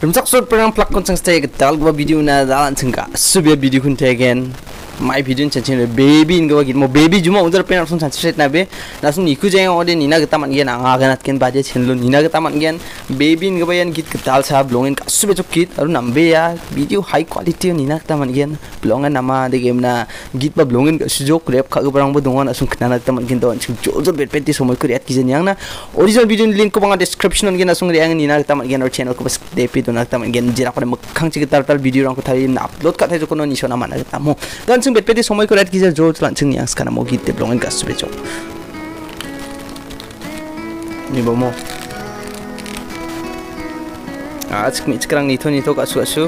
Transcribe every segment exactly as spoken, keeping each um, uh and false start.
Rumsak sur perang plak kon sang stay getal gua video na dalan sengka subia video kun tegen my video chanchin baby in gwa git mo baby juma udar pen arsun set na be nasun iku jeng ode nina gata man gen anga ganat ken baje chenlo nina gata man gen baby in gwa yan git getal sa blongin ka sube chok kit aru nambe ya video high quality nina gata man gen blongan nama de game na git ba blongin ka sujok rep ka barang bo dongan asun knana gata man gen don jo jo bet peti somoy ko react kijen yang na original video link ko bang description on gen asun reang nina gata man gen or channel ko bas depi don gata man gen jira ko makhang chi getal tal video rang ko thari na upload ka thai ko no nisho na man gata mo dan sing bet peti somoy ko react kijen jo lan sing yang skana mo git de blongan ka sube chok ni bo mo आज मी sekarang nito nito kasu kasu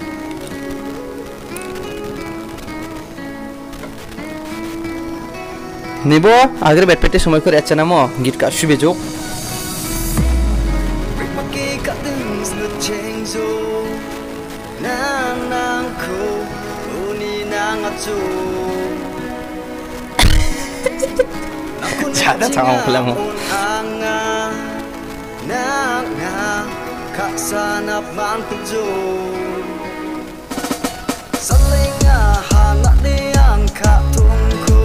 nibo agar bet pete somoy ko react na mo git kasu bejo Cara tawang pula mo Sanap mantujo Salinga hangat diang katungku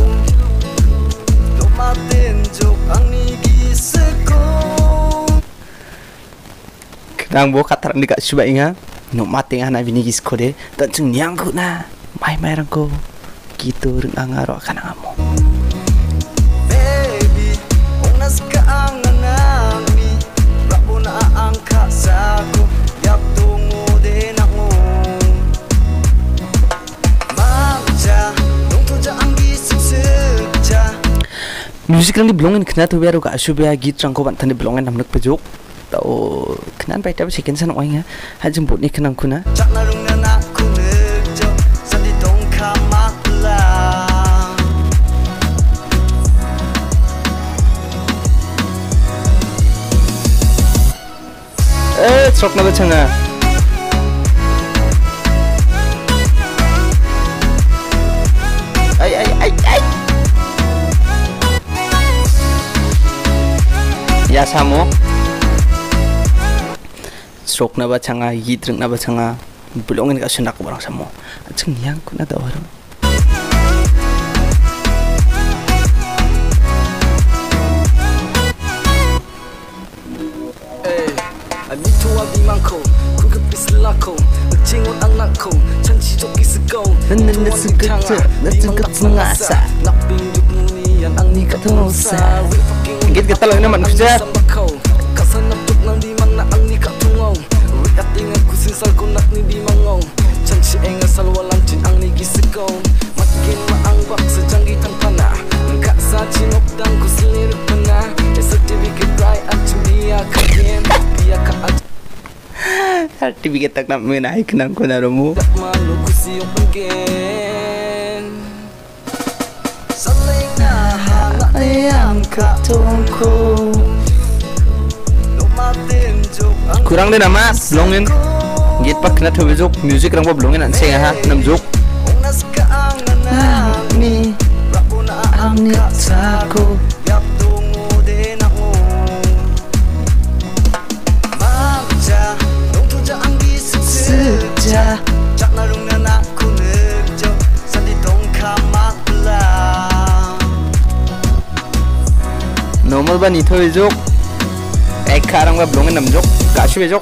Lomatin jok ang nigiseko Kadang bo katarang di kak suba inga Nomating hana binigiseko de Dan cung niangku na May mayarang ko Gitu ring angaro akan ngamo Baby Ongas ka ang nanami Rapo na angka saku Yap tungo din ako Manja Nung tuja ang gising sejak Music lang di blongan kena tu biar ka asubya git rang ko bantan di blongan namnak pejok tau kenan pai tapi second san oing ha hajim bot ni kenang kuna Chak narung na aku nejo Sandi tong kamakla Eh, sok na bacanga. Ay ay ay ay. Ya samo. Sok na bacanga, yitreng na bacanga. Bulongin ka sunak barang samo. Aceng yang ko na daw aro. Anito abi mangko, ku kepis lako, cengot ang nako, canci joki segau, nana sekeca, nacengket ngasa, nak pinjuk munian ang nikat ngosa. Git kita lang naman kuja. Kasanap tuk nang di mang na ang nikat tungau, riat ingat ku sinsal ko nak ni di mangau, canci engasal walang cin ang nigi segau, makin maang bak sejanggi tanpa na, ngak sa cinok dan ku selirik pena, certificate right at dia kagien. Certificate tak nak menaik nang ko na romo. Kurang din nama blongin. Git pak kena tu besok music rang blongin an sing ha nam jok. Ni amni sako. Sejak Cak narung na aku nejo Sandi tong kamakla Normal ba nito bejok Eh karang ba blongin nam jok Kasyu bejok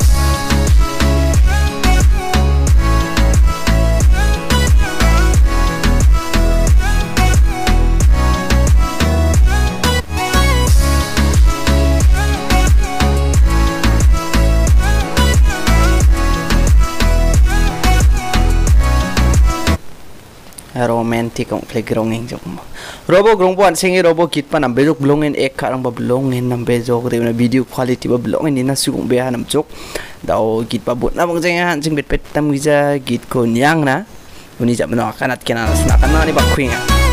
romantic ang playgrounding jok mo robo grong buan singi robo kit pa nam bejok blongin ek karang ba blongin nam bejok de na video quality ba blongin ni na sugong be nam jok daw git pa bot na bang jeng han jing bet bet tam gija git ko nyang na uni ja mano kanat kena na kan ni ba kwing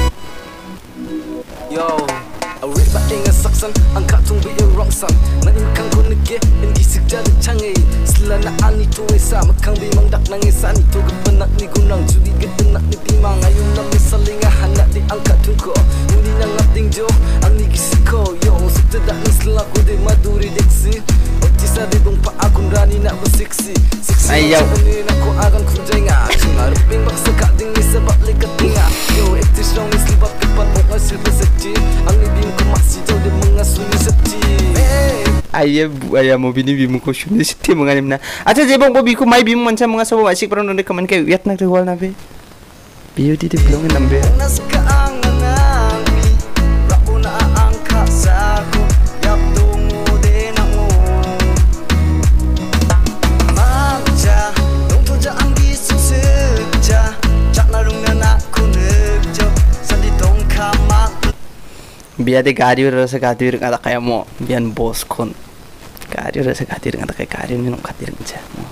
yo awit ba inga saksan ang katung bi wrong sam nanin kang ko nege indi sikja de changi sila na ani tu esa makang bi mang dak nang esa ni tu gepenak ni gunang judi getenak ni timang ayun na misalinga hanak di angkat tungko uni nang ngating jo ang ni gisiko yo sukta dak ni sila ko de maduri deksi otisa de dong pa akun rani nak besik ayaw. Ayah bu ayah mau bini bimu ko shun ni siti mga nimna. Acha jebong bo biku mai bimu mancha mga sabo asik parang nonde kaman kay wiat nak rewal nabe. Biyo di belong nambe. Biar de gari rasa gadir ngata kaya mo bian bos kon gari rasa gadir ngata kaya gari minum gadir ngca mo.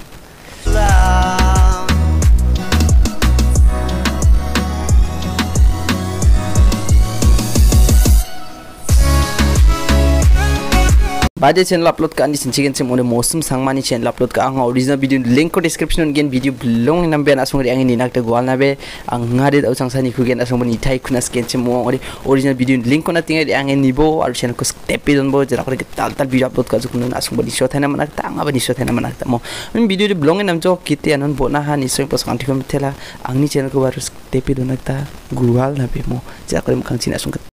Baje channel upload ka ani sinchigen sim one mosum sangmani channel upload ka ang original video link ko description gen video belong nam ben asung ri angin nak te gwal na be ang ngari au sangsa ni ku gen asung bani thai kuna sken sim mo ori original video link ko na tinga ri angin nibo ar channel ko step don bo jara ko tal tal video upload ka jukun na asung bani shot hena manak ta anga bani shot hena manak ta mo min video ri belong nam jo kite anon bo na ha ni soy pos kanti ko metela ang ni channel ko baru step don na ta gwal na be mo jara ko makang chin asung